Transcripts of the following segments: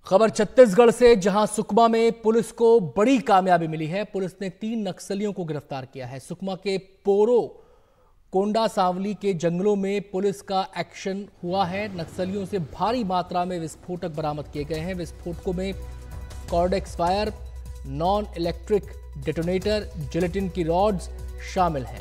खबर छत्तीसगढ़ से, जहां सुकमा में पुलिस को बड़ी कामयाबी मिली है। पुलिस ने 3 नक्सलियों को गिरफ्तार किया है। सुकमा के पोरो कोंडा सावली के जंगलों में पुलिस का एक्शन हुआ है। नक्सलियों से भारी मात्रा में विस्फोटक बरामद किए गए हैं। विस्फोटकों में Cordex fire, non electric detonator, gelatin की रॉड्स शामिल हैं।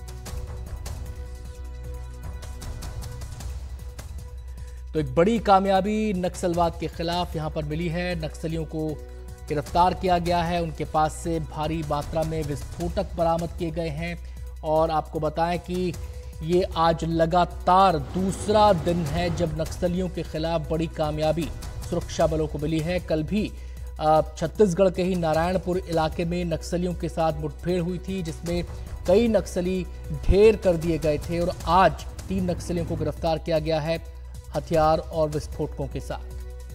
तो एक बड़ी कामयाबी नक्सलवाद के खिलाफ यहां पर मिली है। नक्सलियों को गिरफ्तार किया गया है। उनके पास से भारी मात्रा में विस्फोटक बरामद किए गए हैं। और आपको बताएं कि ये आज लगातार दूसरा दिन है जब नक्सलियों के खिलाफ बड़ी कामयाबी सुरक्षा बलों को मिली है। कल भी छत्तीसगढ़ के ही नारायणपुर इलाके में नक्सलियों के साथ मुठभेड़ हुई थी, जिसमें कई नक्सली ढेर कर दिए गए थे। और आज 3 नक्सलियों को गिरफ्तार किया गया है हथियार और विस्फोटकों के साथ।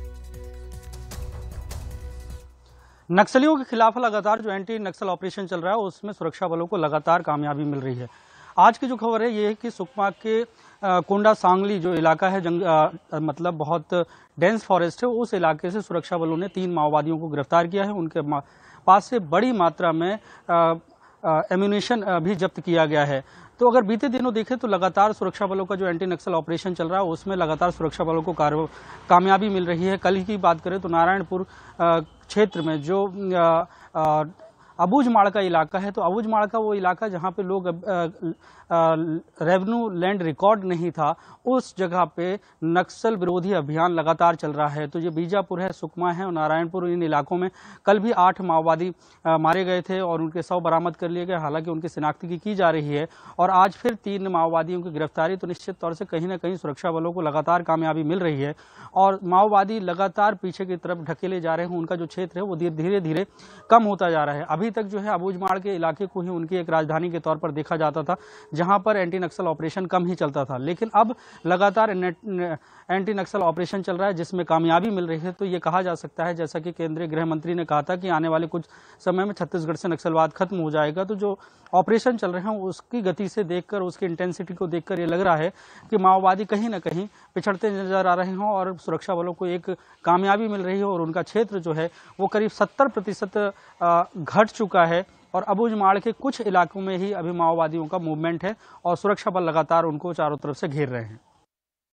नक्सलियों के खिलाफ लगातार जो एंटी नक्सल ऑपरेशन चल रहा है उसमें सुरक्षा बलों को लगातार कामयाबी मिल रही है। आज की जो खबर है ये है कि सुकमा के कोंडा सांगली जो इलाका है मतलब बहुत डेंस फॉरेस्ट है, उस इलाके से सुरक्षा बलों ने 3 माओवादियों को गिरफ्तार किया है। उनके पास से बड़ी मात्रा में एम्यूनेशन भी जब्त किया गया है। तो अगर बीते दिनों देखें तो लगातार सुरक्षा बलों का जो एंटी नक्सल ऑपरेशन चल रहा है उसमें लगातार सुरक्षा बलों को कामयाबी मिल रही है। कल ही की बात करें तो नारायणपुर क्षेत्र में जो अबूझमाड़ का इलाका है, तो अबूझमाड़ का वो इलाका जहाँ पे लोग रेवेन्यू लैंड रिकॉर्ड नहीं था, उस जगह पे नक्सल विरोधी अभियान लगातार चल रहा है। तो ये बीजापुर है, सुकमा है और नारायणपुर, इन इलाकों में कल भी 8 माओवादी मारे गए थे और उनके शव बरामद कर लिए गए। हालांकि उनकी शिनाख्ती की जा रही है और आज फिर 3 माओवादियों की गिरफ्तारी। तो निश्चित तौर से कहीं ना कहीं सुरक्षा बलों को लगातार कामयाबी मिल रही है और माओवादी लगातार पीछे की तरफ ढकेले जा रहे हैं। उनका जो क्षेत्र है वो धीरे धीरे कम होता जा रहा है। अभी तक जो है अबूझमाड़ के इलाके को ही उनकी एक राजधानी के तौर पर देखा जाता था, जहां पर एंटी नक्सल ऑपरेशन कम ही चलता था। लेकिन अब लगातार एंटी नक्सल ऑपरेशन चल रहा है जिसमें कामयाबी मिल रही है। तो ये कहा जा सकता है, जैसा कि केंद्रीय गृह मंत्री ने कहा था कि आने वाले कुछ समय में छत्तीसगढ़ से नक्सलवाद खत्म हो जाएगा। तो जो ऑपरेशन चल रहे हैं उसकी गति से देखकर, उसकी इंटेंसिटी को देखकर ये लग रहा है कि माओवादी कहीं ना कहीं पिछड़ते नजर आ रहे हों और सुरक्षा बलों को एक कामयाबी मिल रही है और उनका क्षेत्र जो है वो करीब 70% घट चुका है। और अबूझमाड़ के कुछ इलाकों में ही अभी माओवादियों का मूवमेंट है और सुरक्षा बल लगातार उनको चारों तरफ से घेर रहे हैं।